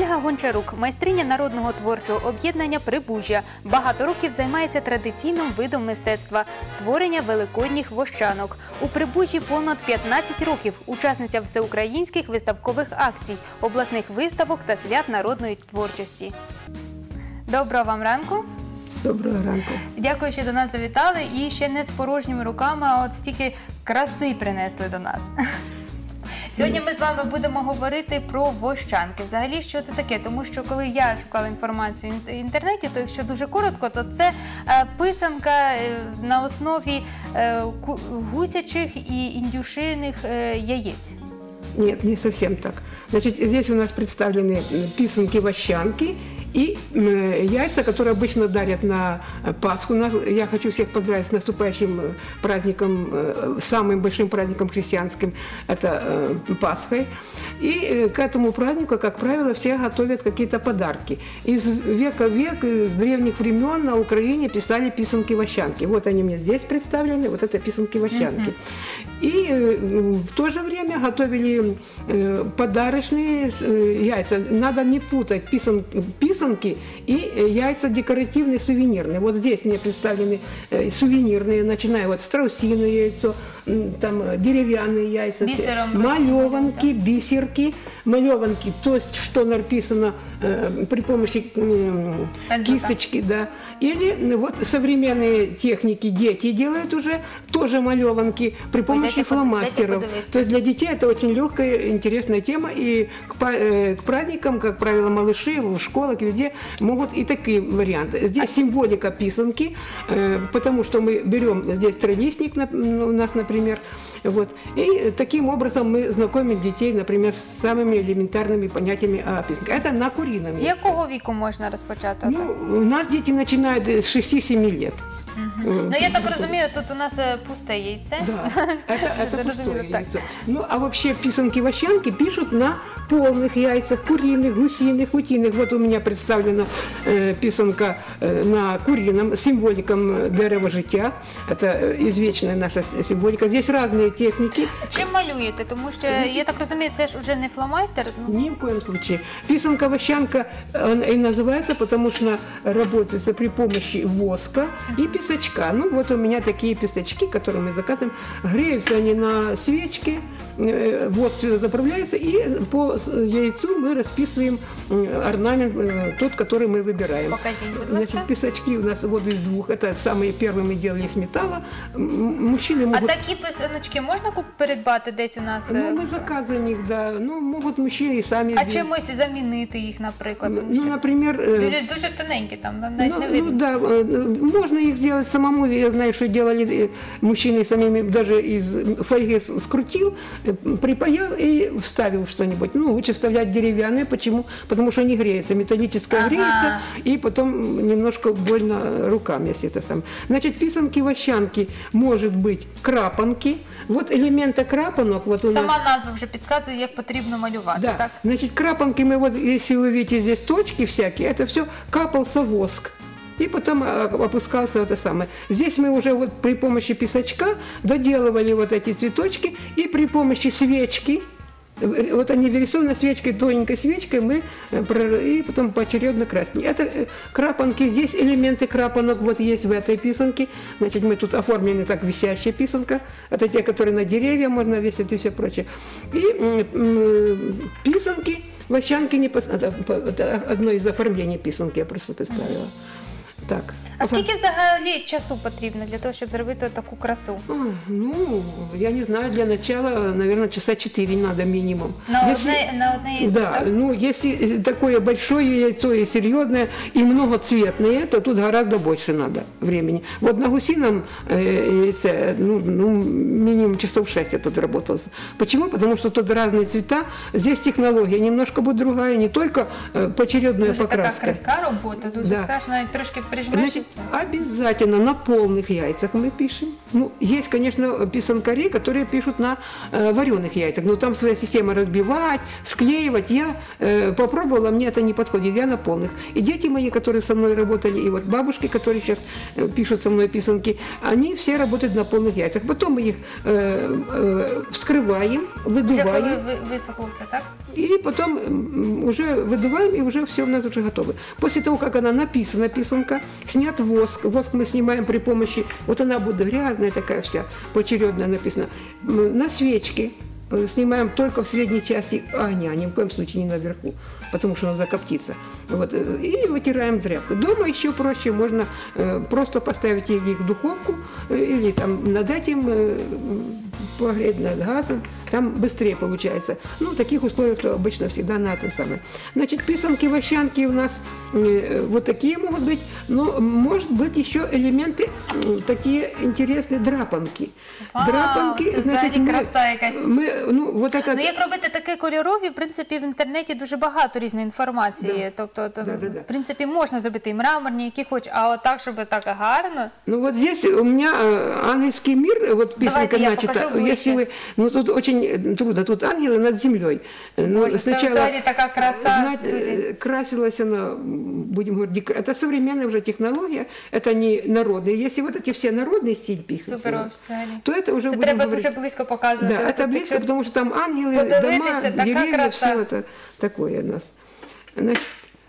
Ольга Гончарук, майстриня народного творчого об'єднання «Прибужжя». Багато років займається традиційним видом мистецтва – створення великодніх вощанок. У Прибужжі понад 15 років, учасниця всеукраїнських виставкових акцій, обласних виставок та свят народної творчості. Доброго вам ранку. Доброго ранку. Дякую, що до нас завітали. І ще не з порожніми руками, а от стільки краси принесли до нас. Сьогодні ми з вами будемо говорити про вощанки. Взагалі, що це таке? Тому що коли я шукала інформацію в інтернеті, то якщо дуже коротко, то це писанка на основі гусячих и индюшиных яиц. Нет, не совсем так. Значит, здесь у нас представлены писанки-вощанки и яйца, которые обычно дарят на Пасху. Я хочу всех поздравить с наступающим праздником, самым большим праздником христианским, это Пасхой. И к этому празднику, как правило, все готовят какие-то подарки. Из века в век, с древних времен на Украине писали писанки-вощанки. Вот они мне здесь представлены, вот это писанки-вощанки. И в то же время готовили подарочные яйца. Надо не путать писанки и яйца декоративные, сувенирные. Вот здесь мне представлены сувенирные, начиная вот страусиное яйцо, там деревянные яйца, малеванки, бисерки, малеванки, то есть что написано при помощи кисточки, да. Или вот современные техники дети делают уже, тоже малеванки при помощи фломастеров. То есть для детей это очень легкая, интересная тема, и к праздникам, как правило, малыши в школах везде могут и такие варианты. Здесь символика писанки, потому что мы берем здесь трилистник у нас, например, вот, и таким образом мы знакомим детей, например, с самыми элементарными понятиями о писанке. Это на курином. З якого віку можна розпочати? Ну, у нас дети начинают с 6-7 лет. Ну, я так розумію, тут у нас пусте яйце. Да, это пустое яйцо. Ну, а вообще писанки-вощанки пишут на полных яйцах, куриных, гусиных, утиных. Вот у меня представлена писанка на курином, символиком дерева життя. Это извечная наша символика. Здесь разные техники. Чим малюєте? Тому що, я так розумію, це ж вже не фломастер? Ни в коем случае. Писанка-вощанка и называется, потому что работается при помощи воска и песочка. Ну, вот у меня такие песочки, которые мы закатываем. Греются они на свечке, воск сюда заправляется, и по яйцу мы расписываем орнамент, тот, который мы выбираем. Покажите, будь ласка. Значит, песочки у нас вот из двух. Это самые первые мы делали из металла. Мужчины могут... А такі писаночки можна придбати десь у нас? Ну, мы заказываем их, да. Ну, могут мужчины и сами А сделать. чимось замінити їх, наприклад? Ну, например... Дуже тоненькі, там навіть не видно. Ну, да, можно их сделать самому. Я знаю, что делали мужчины самими, даже из фольги скрутил, припаял и вставил что-нибудь. Ну, лучше вставлять деревянные. Почему? Потому что они греются. Металлическое греется, и потом немножко больно рукам, если это самое. Значит, писанки-вощанки, может быть, крапанки. Вот элементы крапанок. Вот у Сама нас... назва вже підказує, як потрібно малювати, Да. так? Значит, крапанки мы вот, если вы видите здесь точки всякие, это все капался воск. И потом опускался это самое. Здесь мы уже вот при помощи песочка доделывали вот эти цветочки, и при помощи свечки, вот они вырисованы свечкой, тоненькой свечкой, мы и потом поочередно красим. Это крапанки, здесь элементы крапанок вот есть в этой писанке. Значит, мы тут оформлены так висящая писанка. Это те, которые на деревья можно весить и все прочее. И писанки, вощанки, это одно из оформлений писанки, я просто представила. Так. А скільки взагалі часу потрібно для того, щоб зробити таку красу? Ну, я не знаю, для начала, наверное, часа 4 надо минимум. На одне яйцо, да, так? ну, если такое большое яйцо и серьезное, и многоцветное, то тут гораздо больше надо времени. Вот на гусином яйце, ну, минимум часов 6 я тут работала. Почему? Потому что тут разные цвета. Здесь технология немножко будет другая, не только поочередная Дуже покраска. така крихка робота, дуже страшно, трошки прижмеш і Значит, все. обязательно на полных яйцах мы пишем. Ну, есть, конечно, писанкари, которые пишут на вареных яйцах, но там своя система разбивать, склеивать. Я попробовала, мне это не подходит, я на полных. И дети мои, которые со мной работали, и вот бабушки, которые сейчас пишут со мной писанки, они все работают на полных яйцах. Потом мы их вскрываем, Вже выдуваем. коли висохло все, так? И потом уже выдуваем, и уже все у нас уже готово. После того, как она написана, писанка, снят воск. Воск мы снимаем при помощи, вот она будет грязная такая вся, поочередно написана, на свечке. Снимаем только в средней части огня, ни в коем случае не наверху, потому что она закоптится. Вот, и вытираем тряпкой. Дома еще проще, можно просто поставить их в духовку или там над этим погреть над газом, там быстрее получается. Ну, в таких условиях то обычно всегда на этом самое. Значит, писанки-вощанки у нас вот такие могут быть, но может быть еще элементы такие интересные драпанки. Вау, драпанки, це значить, взагалі краса якась. ну, вот так, Ну, як робити таке кольорові, в принципі, в інтернеті дуже багато різної інформації. Да. Тобто, Да. в принципі, можна зробити і мраморні, які хоч, а отак, щоб так гарно. Ну вот здесь у меня ангельский мир, вот песенка Давайте я начата. покажу ближче. Если вы, ну тут очень трудно, тут ангелы над землей. Ну, Боже, це взагалі така краса, друзі. красилась она, будем говорить, это современная уже технология, это не народная. Если вот эти все народные стиль пишут, Супер взагалі. то это уже Це будем треба говорить. дуже близько показувати. Да, это Тобто, близко, якщо- потому что там ангелы, подивитися, дома, така деревья, краса. все это такое у нас. Значит,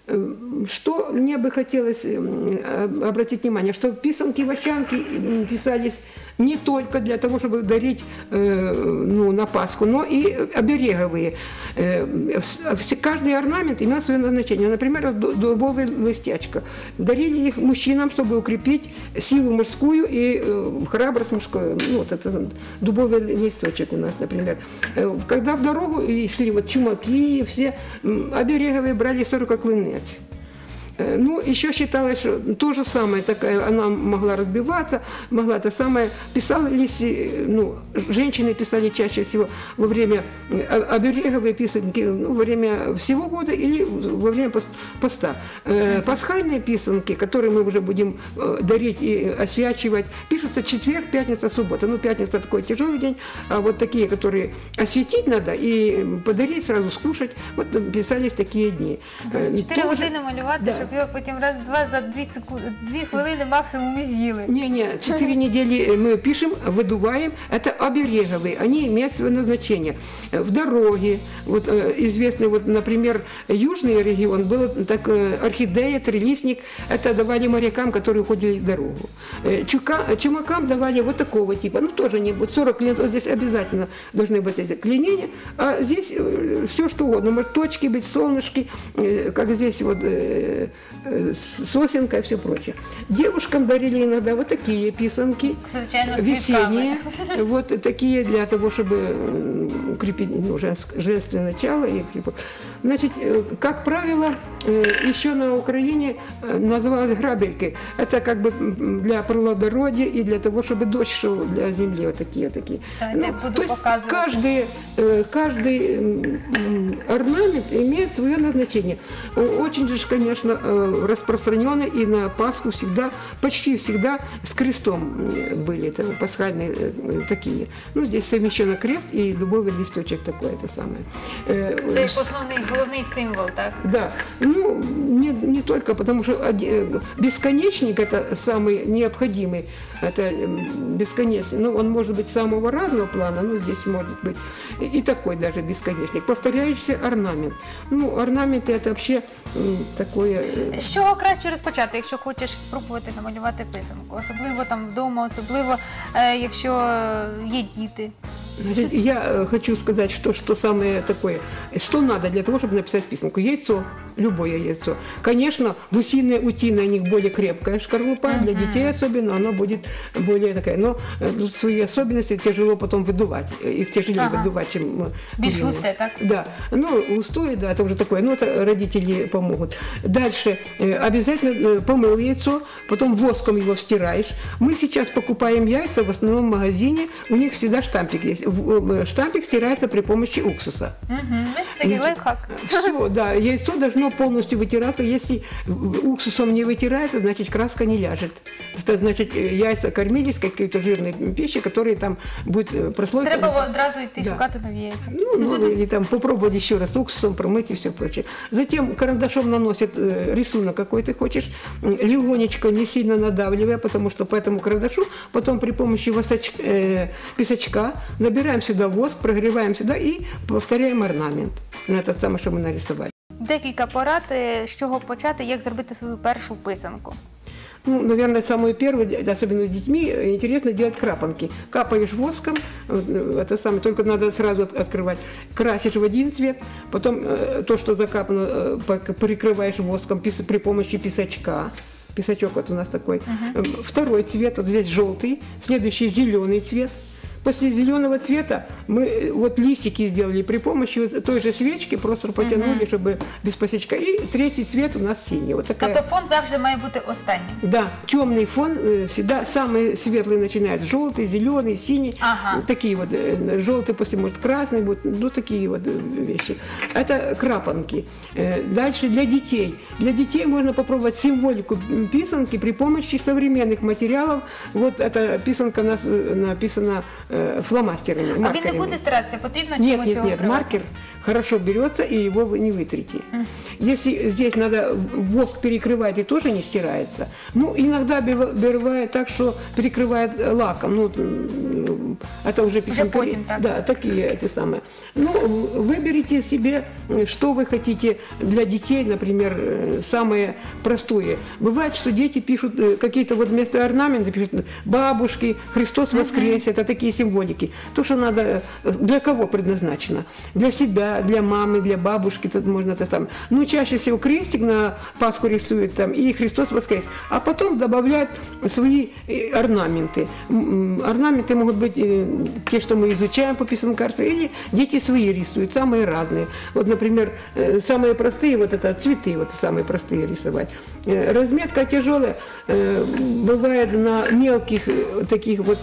что мне бы хотелось обратить внимание, что писанки-вощанки писались не только для того, чтобы дарить ну, на Пасху, но и обереговые. Каждый орнамент имел свое назначение. Например, дубовая листячка. Дарили их мужчинам, чтобы укрепить силу мужскую и храбрость мужскую. Ну, вот это дубовый листочек у нас, например. Когда в дорогу и шли вот чумаки, все обереговые брали 40 клынец. Ну, еще считалось, что то же самое, такая, она могла разбиваться, могла это самое, писались, ну, женщины писали чаще всего во время обереговые писанки, ну, во время всего года или во время поста. Пасхальные писанки, которые мы уже будем дарить и освячивать, пишутся четверг, пятница, суббота. Ну, пятница такой тяжелый день, а вот такие, которые осветить надо и подарить, сразу скушать, вот писались такие дни. 4 години малювати, Да. щоб його потім раз-два за 2 хвилини максимум і з'їли. Не, 4 недели мы пишем, выдуваем. Это обереговые, они имеют свое назначение. В дороге, вот известный, вот, например, южный регион, был так, орхидея, трилистник, это давали морякам, которые уходили в дорогу. Чумакам давали вот такого типа, ну тоже не будет, 40 клинцов, вот здесь обязательно должны быть эти клинения, а здесь все что угодно, может точки быть, солнышки, как здесь вот сосенка и все прочее. Девушкам дарили иногда вот такие писанки, Звичайно, з весенние, квітками. вот такие для того, чтобы укрепить ну, женское начало. Значит, как правило, еще на Украине называлось грабельки. Это как бы для плодородия и для того, чтобы дождь шел для земли. Вот такие. Давайте я буду то есть показывать. каждый орнамент имеет свое назначение. Очень же, конечно, распространены и на Пасху всегда, почти всегда с крестом были это пасхальные такие. Ну, здесь совмещен крест и дубовый листочек такой, это самое. Це як основний, головний символ, так? Да, ну, не только, потому что бесконечник это самый необходимый, это бесконечный, ну, он может быть самого разного плана, но здесь может быть и такой даже бесконечник, повторяющийся орнамент. Ну, орнаменты это вообще такое... З чого краще розпочати, якщо хочеш спробувати намалювати писанку? Особливо там вдома, особливо, якщо є діти. Значит, я хочу сказать, что самое такое, что надо для того, чтобы написать писанку. Яйцо, любое яйцо. Конечно, гусиное, утиное, у них более крепкая шкарлупа, для детей особенно, она будет более такая. Но тут свои особенности тяжело потом выдувать. Их тяжелее выдувать, чем... Більш куриное. густе, так? Да, ну, густое, да, это уже такое, ну, это родители помогут. Дальше, обязательно помыл яйцо, потом воском его стираешь. Мы сейчас покупаем яйца в основном в магазине, у них всегда штампик есть. Штампик стирается при помощи уксуса. Бачите, такий лайфхак. Все, да, яйцо должно должно полностью вытираться. Если уксусом не вытирается, значит краска не ляжет. Это значит яйца кормились какой-то жирной пищей, которая там будет прослойка. Треба одразу йти шукати нові яйця. Ну, или там попробовать еще раз уксусом промыть и все прочее. Затем карандашом наносят рисунок, какой ты хочешь, легонечко, не сильно надавливая, потому что по этому карандашу потом при помощи песочка набираем сюда воск, прогреваем сюда и повторяем орнамент на этот самый, что мы нарисовали. Декілька порад, з чого почати, як зробити свою першу писанку. Ну, наверное, самое первое, особенно с детьми, интересно делать крапанки. Капаешь воском, это самое, только надо сразу открывать. Красишь в один цвет, потом то, что закапано, прикрываешь воском при помощи песочка. Песочок вот у нас такой. Второй цвет, вот здесь желтый, следующий зеленый цвет. После зеленого цвета мы вот листики сделали при помощи вот той же свечки, просто потянули, чтобы без пасечка. И третий цвет у нас синий. Вот такая... Тобто фон завжди має бути останнім? Да, темный фон всегда, самый светлый начинает желтый, зеленый, синий. Ага. Такие вот, желтый, после может красный, вот, ну такие вот вещи. Это крапанки. Дальше для детей. Для детей можно попробовать символику писанки при помощи современных материалов. Вот эта писанка у нас написана фломастерами, А маркерами. він не буде стиратися? Потрібно Нет, чимось нет, його нет, вкривати? маркер хорошо берется, и его вы не вытрете. Если здесь надо, воск перекрывает и тоже не стирается. Ну, иногда бывает так, что перекрывает лаком. Ну, это уже писанка. потім, так? Да, такие эти самые. Ну, выберите себе, что вы хотите для детей, например, самое простое. Бывает, что дети пишут какие-то вот вместо орнамента, пишут бабушки, Христос воскрес, это такие символики. То, что надо, для кого предназначено? Для себя, для мамы, для бабушки, тут можно это самое. Ну, чаще всего крестик на Пасху рисует там, и Христос воскрес. А потом добавляют свои орнаменты. Орнаменты могут быть те, что мы изучаем по писанкарству, или дети свои рисуют, самые разные. Вот, например, самые простые, вот это цветы, вот самые простые рисовать. Разметка тяжелая, бывает на мелких таких вот.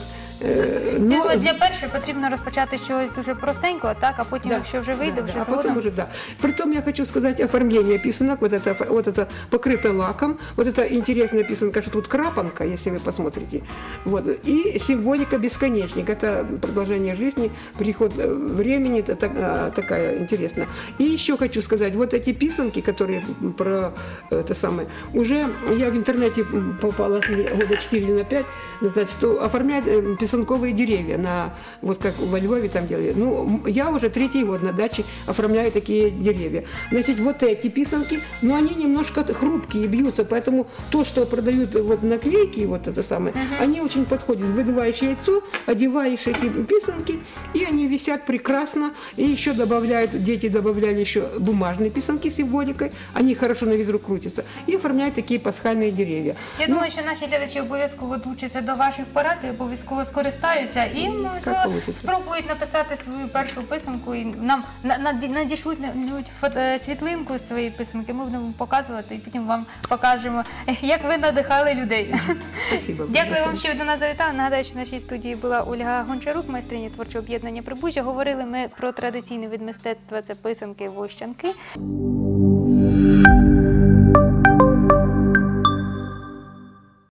Для першої потрібно розпочати з чогось дуже простенького, так, а потім, якщо вже вийде, вже згодом. згодом. Уже, да. Притом я хочу сказать оформление писанок, вот это покрыто лаком, вот это интересная писанка, что тут крапанка, если вы посмотрите, вот, и символика бесконечник, это продолжение жизни, приход времени, это такая интересная. И еще хочу сказать, вот эти писанки, которые про это самое, уже я в интернете попала года 4 на 5 назад, что оформляют писанковые деревья, вот как во Львове там делали. Ну, я уже 3-й год на даче оформляю такие деревья. Значит, вот эти писанки, но они немножко хрупкие, бьются, поэтому то, что продают вот наклейки, вот это самое, они очень подходят. Выдуваешь яйцо, одеваешь эти писанки, и они висят прекрасно. И еще добавляют, дети добавляли еще бумажные писанки с символикой, они хорошо на ветру крутятся, и оформляют такие пасхальные деревья. Я думаю, що наші глядачі обов'язково долучаться до ваших порад і обов'язково скористаються і спробують написати свою першу писанку і нам надішлють світлинку з своєї писанки, ми будемо показувати і потім вам покажемо, як ви надихали людей. Спасибо. Дякую вам, що ви до нас завітали. Нагадаю, що в нашій студії була Ольга Гончарук, майстриня творчого об'єднання «Прибужжя». Говорили ми про традиційний вид мистецтва – це писанки, вощанки.